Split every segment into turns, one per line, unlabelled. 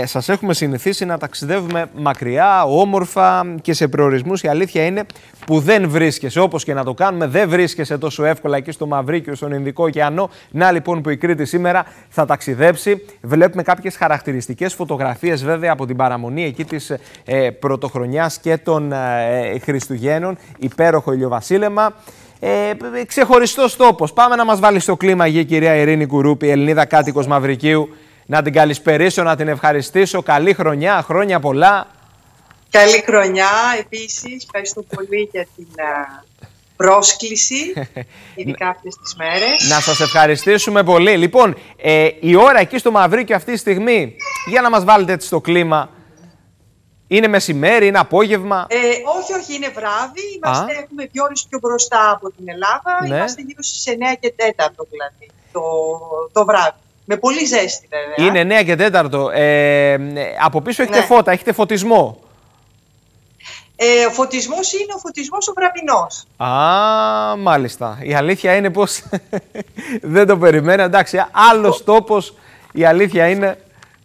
Σας έχουμε συνηθίσει να ταξιδεύουμε μακριά, όμορφα και σε προορισμούς. Η αλήθεια είναι που δεν βρίσκεσαι. Όπως και να το κάνουμε, δεν βρίσκεσαι τόσο εύκολα εκεί στο Μαυρίκιο, στον Ινδικό ωκεανό. Να λοιπόν που η Κρήτη σήμερα θα ταξιδέψει. Βλέπουμε κάποιες χαρακτηριστικές φωτογραφίες βέβαια από την παραμονή εκεί της Πρωτοχρονιάς και των Χριστουγέννων. Υπέροχο ηλιοβασίλεμα. Ξεχωριστός τόπος. Πάμε να μας βάλει στο κλίμα η κυρία Ειρήνη Κουρούπη, Ελληνίδα κάτοικος Μαυρικίου. Να την καλησπερίσω, να την ευχαριστήσω. Καλή χρονιά, χρόνια πολλά.
Καλή χρονιά επίσης. Ευχαριστώ πολύ για την πρόσκληση, ειδικά αυτές τις μέρες.
Να σας ευχαριστήσουμε πολύ. Λοιπόν, η ώρα εκεί στο Μαυρίκιο αυτή τη στιγμή, για να μας βάλετε έτσι στο κλίμα, είναι μεσημέρι, είναι απόγευμα?
Όχι, είναι βράδυ. Έχουμε 2 ώρες πιο μπροστά από την Ελλάδα.
Ναι.
Είμαστε γύρω στις 9 και 4 δηλαδή, το βράδυ. Με πολύ ζέστη βέβαια.
Είναι 9 και 4. Από πίσω έχετε φώτα, έχετε φωτισμό.
Ο φωτισμός είναι ο φωτισμός ο βραδινός.
Μάλιστα. Η αλήθεια είναι πως δεν το περιμένα. Εντάξει, άλλος τόπος, η αλήθεια είναι.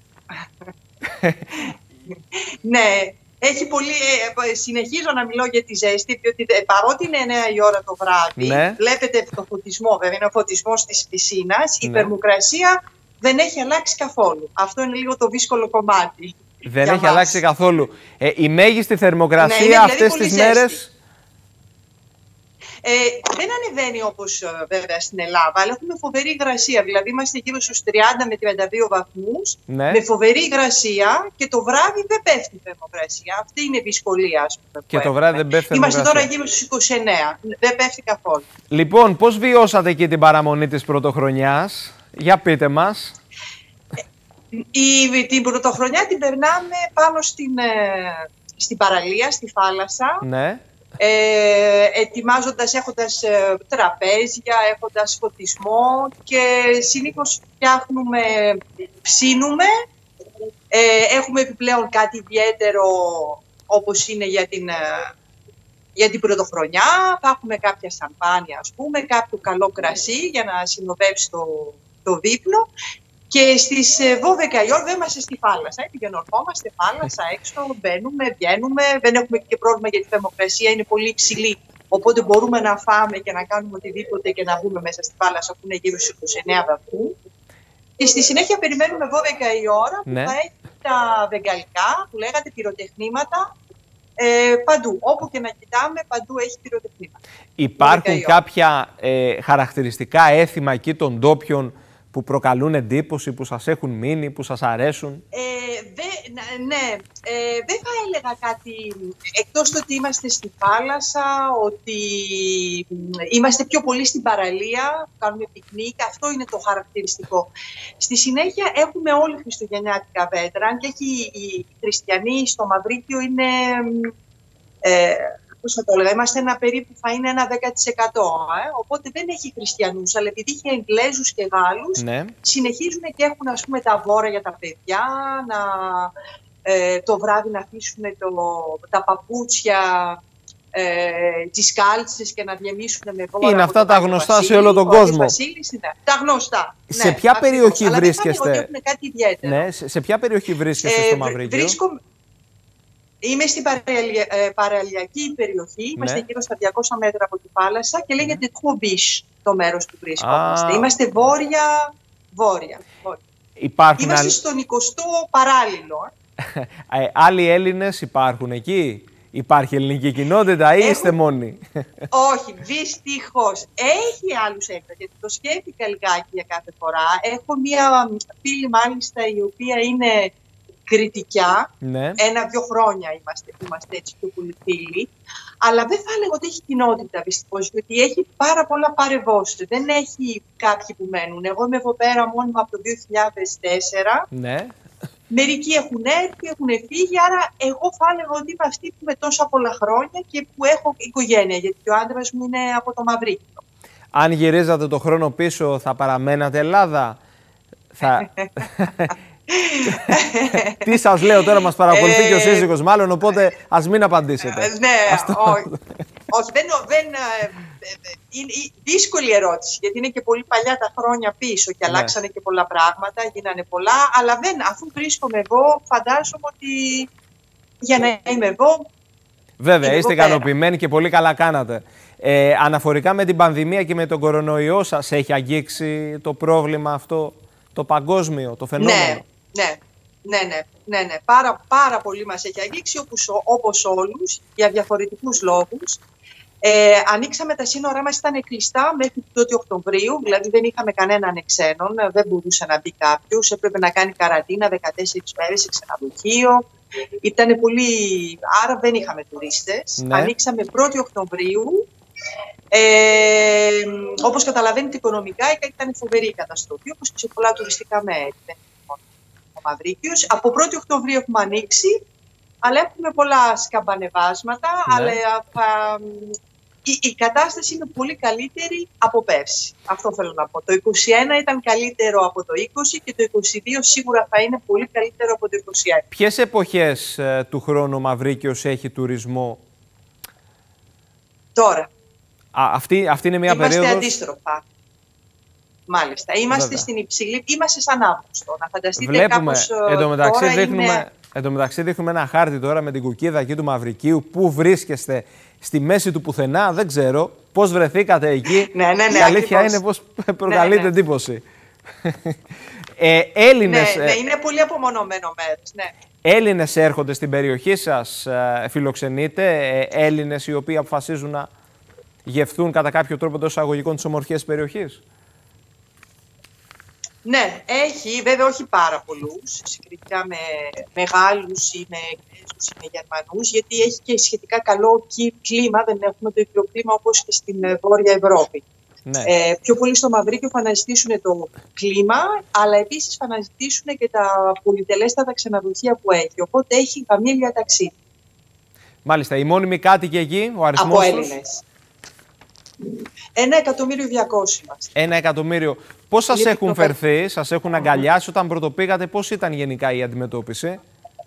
Ναι, έχει πολύ. Συνεχίζω να μιλώ για τη ζέστη, διότι παρότι είναι 9 η ώρα το βράδυ,
ναι,
βλέπετε το φωτισμό, βέβαια είναι ο φωτισμός της πισίνας, η θερμοκρασία δεν έχει αλλάξει καθόλου. Αυτό είναι λίγο το δύσκολο κομμάτι.
Δεν έχει αλλάξει καθόλου. Η μέγιστη θερμοκρασία δηλαδή αυτές τις μέρες?
Δεν ανεβαίνει όπως βέβαια στην Ελλάδα, αλλά έχουμε φοβερή υγρασία. Δηλαδή είμαστε γύρω στους 30 με 32 βαθμούς, με φοβερή υγρασία και το βράδυ δεν πέφτει η θερμοκρασία. Αυτή είναι η δυσκολία, ας πούμε.
Και το βράδυ δεν πέφτει.
Είμαστε τώρα γύρω στους 29, δεν πέφτει καθόλου.
Λοιπόν, πώς βιώσατε εκεί την παραμονή της Πρωτοχρονιάς? Για πείτε μας.
Την Πρωτοχρονιά την περνάμε πάνω στην παραλία, στη θάλασσα.
Ναι.
Ετοιμάζοντας, έχοντας τραπέζια, έχοντας φωτισμό και συνήθως φτιάχνουμε, ψήνουμε. Έχουμε επιπλέον κάτι ιδιαίτερο όπως είναι για την Πρωτοχρονιά. Θα έχουμε κάποια σαμπάνια, ας πούμε, κάποιο καλό κρασί για να συνοδεύσει το δείπνο. Και στις 12 η ώρα δεν είμαστε στη θάλασσα. Επικοινωνόμαστε θάλασσα έξω, μπαίνουμε, βγαίνουμε. Δεν έχουμε και πρόβλημα γιατί η θερμοκρασία είναι πολύ υψηλή. Οπότε μπορούμε να φάμε και να κάνουμε οτιδήποτε και να βγούμε μέσα στη θάλασσα που είναι γύρω στους 29 βαθμούς. Και στη συνέχεια περιμένουμε 12 η ώρα που θα έχει τα βεγγαλικά που λέγατε πυροτεχνήματα. Παντού. Όπου και να κοιτάμε, παντού έχει πυροτεχνήματα.
Υπάρχουν κάποια χαρακτηριστικά έθιμα εκεί των ντόπιων που προκαλούν εντύπωση, που σας έχουν μείνει, που σας αρέσουν?
Δεν θα έλεγα κάτι, εκτός το ότι είμαστε στη θάλασσα, ότι είμαστε πιο πολύ στην παραλία, κάνουμε πικνίκ, αυτό είναι το χαρακτηριστικό. Στη συνέχεια έχουμε όλοι χριστουγεννιάτικα δέντρα, και οι χριστιανοί στο Μαυρίκιο είναι... πώς θα το έλεγα, είμαστε περίπου θα είναι ένα 10%. Οπότε δεν έχει χριστιανούς, αλλά επειδή έχει Εγγλέζους και Γάλλους, συνεχίζουν και έχουν, ας πούμε, τα βόρα για τα παιδιά, το βράδυ να αφήσουν τα παπούτσια, τις κάλτσες και να διαμίσουν με βόρα.
Είναι αυτά τα γνωστά σε όλο τον κόσμο.
Τα γνωστά.
Σε ποια περιοχή βρίσκεστε?
Αλλά δεν κάτι ιδιαίτερο.
Ναι, σε ποια περιοχή βρίσκεστε στο Μαυρίκιο?
Είμαι στην παραλιακή περιοχή, είμαστε γύρω στα 200 μέτρα από τη θάλασσα και λέγεται Τχομπίσ το μέρος που βρίσκομαστε. Είμαστε βόρεια. Είμαστε στον 20ο παράλληλο.
Άλλοι Έλληνες υπάρχουν εκεί? Υπάρχει ελληνική κοινότητα ή είστε μόνοι?
Όχι, δυστυχώς. Έχει άλλους έξω, γιατί το σκέφτηκα λιγάκι για κάθε φορά. Έχω μία φίλη μάλιστα η οποία είναι κριτικιά, 1-2 χρόνια είμαστε έτσι πιο πολύ φίλοι, αλλά δεν θα έλεγα ότι έχει κοινότητα δυστυχώς, γιατί έχει πάρα πολλά παρεβόσεις. Δεν έχει κάποιοι που μένουν. Εγώ είμαι εδώ πέρα μόνιμα από το 2004.
Ναι.
Μερικοί έχουν έρθει, έχουν φύγει, άρα εγώ θα έλεγα ότι είμαι αυτή που με τόσα πολλά χρόνια και που έχω οικογένεια, γιατί ο άντρας μου είναι από το Μαυρίκιο.
Αν γυρίζατε το χρόνο πίσω, θα παραμένατε Ελλάδα? Τι σας λέω τώρα, μας παρακολουθεί και ο σύζυγος μάλλον, οπότε ας μην απαντήσετε.
Ναι, όχι. Όχι, είναι δύσκολη ερώτηση, γιατί είναι και πολύ παλιά τα χρόνια πίσω και αλλάξανε και πολλά πράγματα, γίνανε πολλά, αλλά αφού βρίσκομαι εγώ, φαντάζομαι ότι για να είμαι εγώ...
Βέβαια, είστε ικανοποιημένοι και πολύ καλά κάνατε. Αναφορικά με την πανδημία και με τον κορονοϊό, σας έχει αγγίξει το πρόβλημα αυτό, το παγκόσμιο, το φαινόμενο?
Ναι. Πάρα πολύ μας έχει αγγίξει, όπως όλους, για διαφορετικούς λόγους. Ανοίξαμε τα σύνορά μας, ήταν κλειστά μέχρι την 1η Οκτωβρίου, δηλαδή δεν είχαμε κανέναν ξένον, δεν μπορούσε να μπει κάποιος, έπρεπε να κάνει καραντίνα 14 μέρες σε ξενοδοχείο. Ήτανε πολύ... Άρα δεν είχαμε τουρίστες.
Ναι.
Ανοίξαμε 1η Οκτωβρίου. Όπως καταλαβαίνετε, οικονομικά ήταν φοβερή η καταστροφή, όπως και σε πολλά τουριστικά μέρη. Ο Μαυρίκιος. Από 1η Οκτωβρίου έχουμε ανοίξει, αλλά έχουμε πολλά σκαμπανεβάσματα.
Ναι.
Αλλά η κατάσταση είναι πολύ καλύτερη από πέρσι. Αυτό θέλω να πω. Το 21 ήταν καλύτερο από το 20 και το 22 σίγουρα θα είναι πολύ καλύτερο από το 21.
Ποιες εποχές του χρόνου ο Μαυρίκιος έχει τουρισμό?
Τώρα.
Αυτή είναι μια περίοδος...
Είμαστε αντίστροφα. Μάλιστα. Είμαστε στην υψηλή... Είμαστε σαν Αύγουστο. Να φανταστείτε.
Βλέπουμε,
κάπως...
Εν τω μεταξύ δείχνουμε ένα χάρτη τώρα με την κουκίδα εκεί του Μαυρικίου. Πού βρίσκεστε? Στη μέση του πουθενά, δεν ξέρω. Πώς βρεθήκατε εκεί?
Ναι,
η αλήθεια είναι πως προκαλείται εντύπωση. Έλληνες...
Ναι, είναι πολύ απομονωμένο μέρος. Ναι.
Έλληνες έρχονται στην περιοχή σας, φιλοξενείτε? Έλληνες οι οποίοι αποφασίζουν να γευθούν κατά κάποιο τρόπο εντός εισαγωγικών τις ομορφιές της περιοχής?
Ναι, έχει, βέβαια όχι πάρα πολλούς, συγκριτικά με Γάλλους ή με Εγγλέζους ή με Γερμανούς, γιατί έχει και σχετικά καλό κλίμα, δεν έχουμε το ίδιο κλίμα όπως και στην Βόρεια Ευρώπη.
Ναι.
Πιο πολύ στο Μαυρίκιο θα αναζητήσουν το κλίμα, αλλά επίσης θα αναζητήσουν και τα πολυτελέστατα ξενοδοχεία που έχει, οπότε έχει χαμηλά ταξίδι.
Μάλιστα, οι μόνιμοι κάτοικοι εκεί, ο αριθμός
από
τους?
Έλληνες. 1.200.000 είμαστε.
1.000.000. Πώς σας έχουν φερθεί, σας έχουν αγκαλιάσει όταν πρωτοπήγατε, πώς ήταν γενικά η αντιμετώπιση?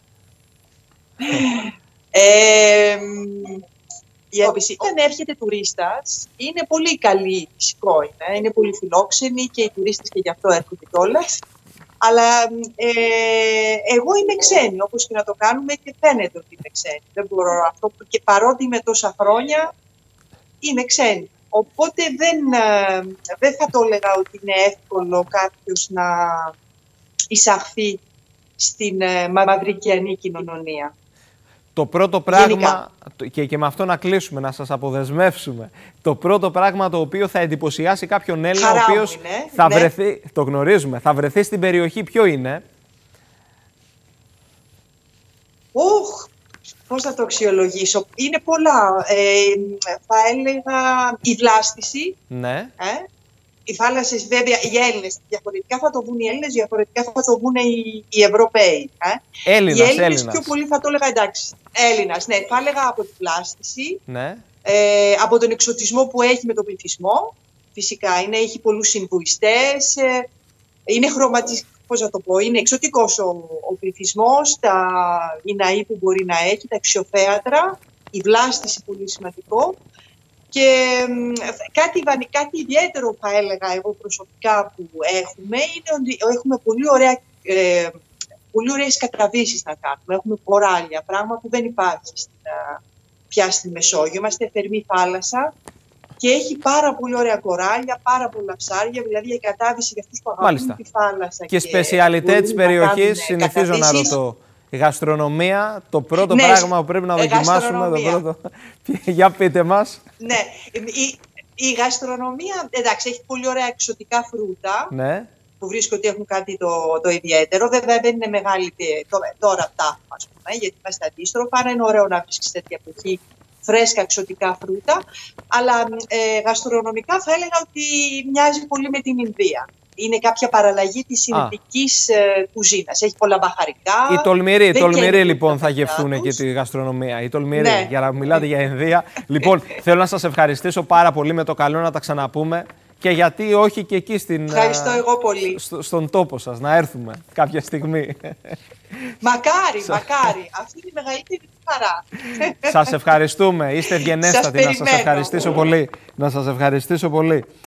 Η αντιμετώπιση, όταν έρχεται τουρίστας, είναι πολύ καλή, φυσικό είναι πολύ φιλόξενη και οι τουρίστες και γι' αυτό έρχονται κιόλας. Αλλά εγώ είμαι ξένη, όπως και να το κάνουμε, και φαίνεται ότι είμαι ξένη. Δεν μπορώ αυτό, και παρότι είμαι τόσα χρόνια, είμαι ξένη. Οπότε δεν θα το έλεγα ότι είναι εύκολο κάποιος να εισαχθεί στην μαυρικιανή κοινωνία.
Το πρώτο πράγμα, και με αυτό να κλείσουμε, να σας αποδεσμεύσουμε, το πρώτο πράγμα το οποίο θα εντυπωσιάσει κάποιον Έλληνα, ο οποίος θα βρεθεί, το γνωρίζουμε, θα βρεθεί στην περιοχή, ποιο είναι?
Πώς θα το αξιολογήσω? Είναι πολλά. Θα έλεγα η βλάστηση.
Ναι.
Οι θάλασσες, βέβαια, οι Έλληνες. Διαφορετικά θα το βγουν οι Έλληνες, διαφορετικά θα το βγουν οι Ευρωπαίοι.
Έλληνας.
Πιο πολύ θα το έλεγα, εντάξει. Έλληνας, ναι. Θα έλεγα από τη βλάστηση.
Ναι.
Από τον εξωτισμό που έχει με τον πληθυσμό. Φυσικά, έχει πολλούς συμβουιστές. Είναι πώς να το πω, είναι εξωτικός ο πληθυσμός, οι ναοί που μπορεί να έχει, τα αξιοθέατρα, η βλάστηση πολύ σημαντικό. Και κάτι ιδιαίτερο θα έλεγα εγώ προσωπικά που έχουμε, είναι ότι έχουμε πολύ ωραίες κατραβίσεις να κάνουμε. Έχουμε κοράλια, πράγμα που δεν υπάρχει πια στη Μεσόγειο. Είμαστε θερμή θάλασσα. Και έχει πάρα πολύ ωραία κοράλια, πάρα πολλά ψάρια, δηλαδή η κατάβηση για αυτούς που αγαπούν τη θάλασσα.
Και σπεσιαλιτέ της περιοχής, συνηθίζω να ρωτώ. Η γαστρονομία, το πρώτο πράγμα που πρέπει να δοκιμάσουμε. Για πείτε μας.
Ναι, η γαστρονομία, εντάξει, έχει πολύ ωραία εξωτικά φρούτα.
Ναι.
Που βρίσκω ότι έχουν κάτι το ιδιαίτερο. Βέβαια δεν είναι μεγάλη τώρα αυτά, ας πούμε, γιατί είμαστε αντίστροφα. Άρα είναι ωραίο να βρίσκεις τέτοια εποχή φρέσκα εξωτικά φρούτα, αλλά γαστρονομικά θα έλεγα ότι μοιάζει πολύ με την Ινδία. Είναι κάποια παραλλαγή της ινδικής κουζίνας. Έχει πολλά μπαχαρικά.
Οι τολμηροί λοιπόν θα γευθούν και τη γαστρονομία. Οι τολμηροί, ναι, για να μιλάτε για Ινδία. Λοιπόν, θέλω να σας ευχαριστήσω πάρα πολύ, με το καλό να τα ξαναπούμε. Και γιατί όχι και εκεί
ευχαριστώ εγώ πολύ.
Στον τόπο σας, να έρθουμε κάποια στιγμή.
Μακάρι. Αυτή είναι η μεγαλύτερη χαρά.
Σας ευχαριστούμε. Είστε ευγενέστατοι. Να σας ευχαριστήσω πολύ.